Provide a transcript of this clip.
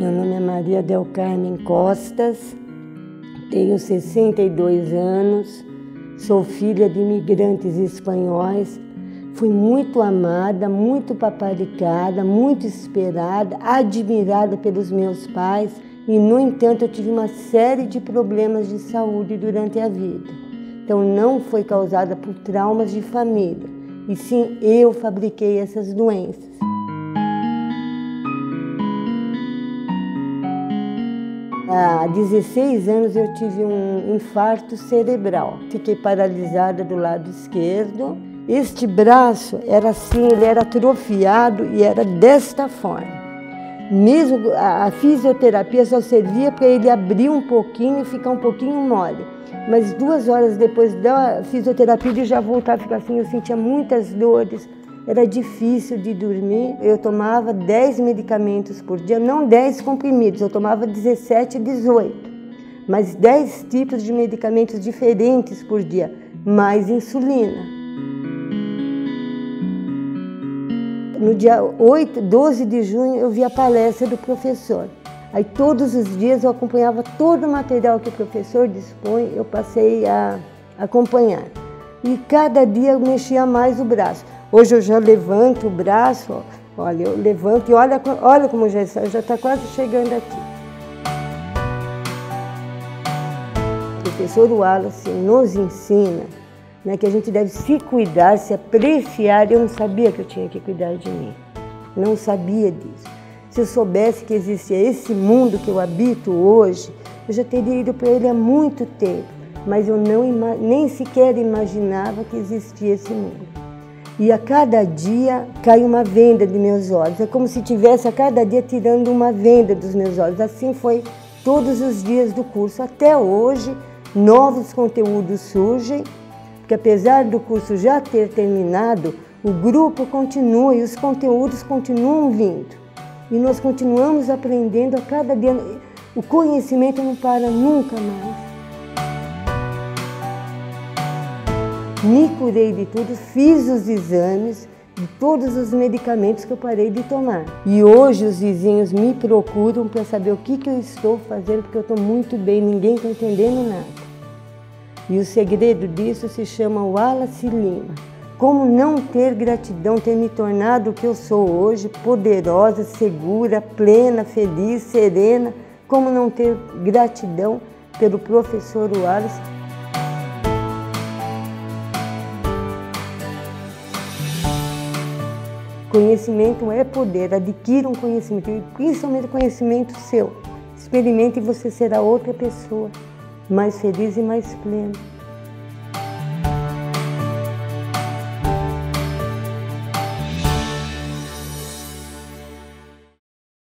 Meu nome é Maria Del Carmen Costas, tenho 62 anos, sou filha de imigrantes espanhóis, fui muito amada, muito paparicada, muito esperada, admirada pelos meus pais e, no entanto, eu tive uma série de problemas de saúde durante a vida. Então, não foi causada por traumas de família, e sim eu fabriquei essas doenças. Há 16 anos eu tive um infarto cerebral. Fiquei paralisada do lado esquerdo. Este braço era assim, ele era atrofiado e era desta forma. Mesmo a fisioterapia só servia para ele abrir um pouquinho e ficar um pouquinho mole. Mas 2 horas depois da fisioterapia ele já voltava a ficar assim, eu sentia muitas dores. Era difícil de dormir. Eu tomava 10 medicamentos por dia, não 10 comprimidos, eu tomava 17, 18. Mas 10 tipos de medicamentos diferentes por dia, mais insulina. No dia 12 de junho eu vi a palestra do professor. Aí todos os dias eu acompanhava todo o material que o professor dispõe, eu passei a acompanhar. E cada dia eu mexia mais o braço. Hoje eu já levanto o braço, olha, eu levanto e olha como já está quase chegando aqui. O professor Wallace nos ensina, né, que a gente deve se cuidar, se apreciar. Eu não sabia que eu tinha que cuidar de mim, não sabia disso. Se eu soubesse que existia esse mundo que eu habito hoje, eu já teria ido para ele há muito tempo, mas eu nem sequer imaginava que existia esse mundo. E a cada dia cai uma venda de meus olhos. É como se tivesse a cada dia tirando uma venda dos meus olhos. Assim foi todos os dias do curso. Até hoje, novos conteúdos surgem, porque apesar do curso já ter terminado, o grupo continua e os conteúdos continuam vindo. E nós continuamos aprendendo a cada dia. O conhecimento não para nunca mais. Me curei de tudo, fiz os exames de todos os medicamentos que eu parei de tomar. E hoje os vizinhos me procuram para saber o que eu estou fazendo, porque eu estou muito bem, ninguém está entendendo nada. E o segredo disso se chama Wallace Lima. Como não ter gratidão, ter me tornado o que eu sou hoje, poderosa, segura, plena, feliz, serena. Como não ter gratidão pelo professor Wallace. Conhecimento é poder, adquira um conhecimento, e principalmente conhecimento seu. Experimente e você será outra pessoa, mais feliz e mais plena.